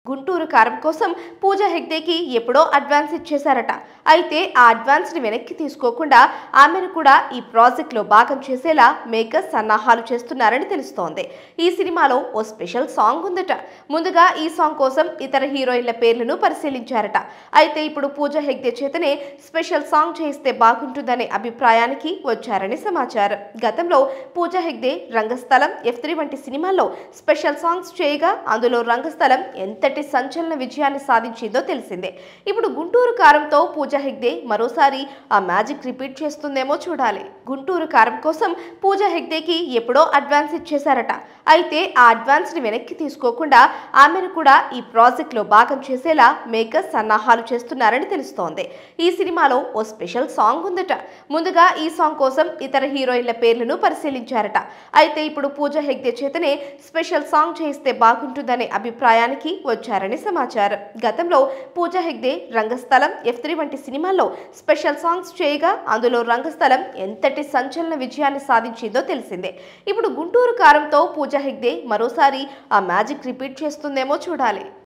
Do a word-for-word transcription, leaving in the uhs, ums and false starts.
గుంటూరు కారం కోసం పూజ హెగ్డేకి ఎప్పుడో అడ్వాన్స్ ఇచ్చేశారట. అయితే ఆ అడ్వాన్స్ని వెనక్కి తీసుకోకుండా ఆమెను కూడా ఈ ప్రాజెక్ట్లో భాగం చేసేలా మేకర్స్ సన్నాహాలు చేస్తున్నారని తెలుస్తోంది. ఈ సినిమాలో ఓ స్పెషల్ సాంగ్ ఉందట. ముందుగా ఈ సాంగ్ కోసం ఇతర హీరోయిన్ల పేర్లను పరిశీలించారట. అయితే ఇప్పుడు పూజ హెగ్డే చేతనే స్పెషల్ సాంగ్ చేయిస్తే బాగుంటుందనే అభిప్రాయానికి వచ్చారని సమాచారం. గతంలో పూజ హెగ్డే రంగస్థలం, ఎఫ్ త్రీ వంటి సినిమాల్లో స్పెషల్ సాంగ్స్ చేయగా అందులో రంగస్థలం ఎంతటి సంచలన విజయాన్ని సాధించిందో తెలిసిందే. ఇప్పుడు గుంటూరు కారంతో పూజ హెగ్డే మరోసారి ఆ మ్యాజిక్ రిపీట్ చేస్తుందేమో చూడాలి. గుంటూరు కారం కోసం పూజ హెగ్డేకి ఎప్పుడో అడ్వాన్స్ ఇచ్చేశారట. అయితే ఆ అడ్వాన్స్ ని వెనక్కి తీసుకోకుండా ఆమెను కూడా ఈ ప్రాజెక్ట్లో భాగం చేసేలా మేకర్స్ సన్నాహాలు చేస్తున్నారని తెలుస్తోంది. ఈ సినిమాలో ఓ స్పెషల్ సాంగ్ ఉందట. ముందుగా ఈ సాంగ్ కోసం ఇతర హీరోయిన్ల పేర్లను పరిశీలించారట. అయితే ఇప్పుడు పూజ హెగ్డే చేతనే స్పెషల్ సాంగ్ చేయిస్తే బాగుంటుందనే అభిప్రాయానికి వచ్చారని సమాచారం. గతంలో పూజ హెగ్డే రంగస్థలం, ఎఫ్ త్రీ వంటి సినిమాల్లో స్పెషల్ సాంగ్స్ చేయగా అందులో రంగస్థలం ఎంతటి సంచలన విజయాన్ని సాధించిందో తెలిసిందే. ఇప్పుడు గుంటూరు కారంతో పూజ హెగ్డే మరోసారి ఆ మ్యాజిక్ రిపీట్ చేస్తుందేమో చూడాలి.